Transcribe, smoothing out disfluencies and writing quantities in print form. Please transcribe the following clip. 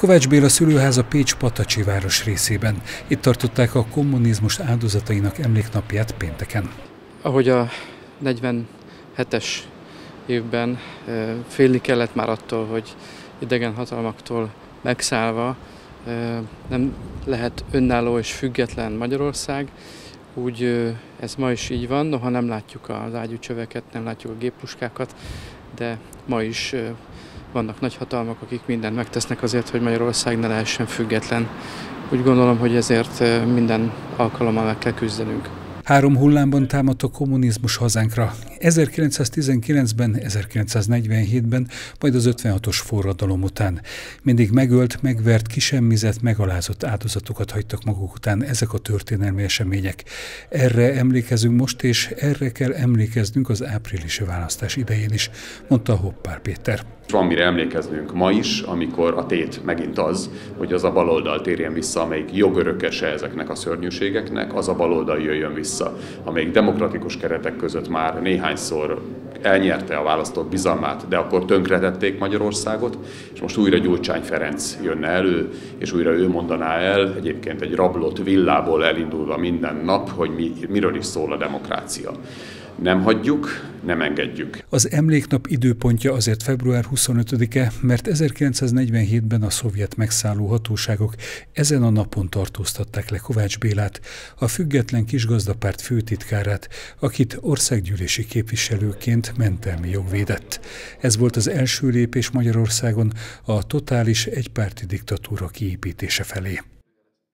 Kovács Béla szülőháza Pécs-Patacsi város részében. Itt tartották a kommunizmus áldozatainak emléknapját pénteken. Ahogy a 47-es évben félni kellett már attól, hogy idegen hatalmaktól megszállva nem lehet önálló és független Magyarország, úgy ez ma is így van, noha nem látjuk az ágyúcsöveket, nem látjuk a géppuskákat, de ma is vannak nagyhatalmak, akik mindent megtesznek azért, hogy Magyarország ne lehessen független. Úgy gondolom, hogy ezért minden alkalommal meg kell küzdenünk. 3 hullámban támadt a kommunizmus hazánkra. 1919-ben, 1947-ben, majd az 56-os forradalom után. Mindig megölt, megvert, kisemmizett, megalázott áldozatokat hagytak maguk után ezek a történelmi események. Erre emlékezünk most, és erre kell emlékeznünk az áprilisi választás idején is, mondta Hoppár Péter. Van mire emlékeznünk ma is, amikor a tét megint az, hogy az a baloldal térjen vissza, amelyik jogörökese ezeknek a szörnyűségeknek, az a baloldal jöjjön vissza, amelyik demokratikus keretek között már néhányszor elnyerte a választók bizalmát, de akkor tönkretették Magyarországot, és most újra Gyurcsány Ferenc jönne elő, és újra ő mondaná el, egyébként egy rablott villából elindulva minden nap, hogy miről is szól a demokrácia. Nem hagyjuk, nem engedjük. Az emléknap időpontja azért február 25-e, mert 1947-ben a szovjet megszálló hatóságok ezen a napon tartóztatták le Kovács Bélát, a Független Kisgazdapárt főtitkárát, akit országgyűlési képviselőként mentelmi jog védett. Ez volt az első lépés Magyarországon a totális egypárti diktatúra kiépítése felé.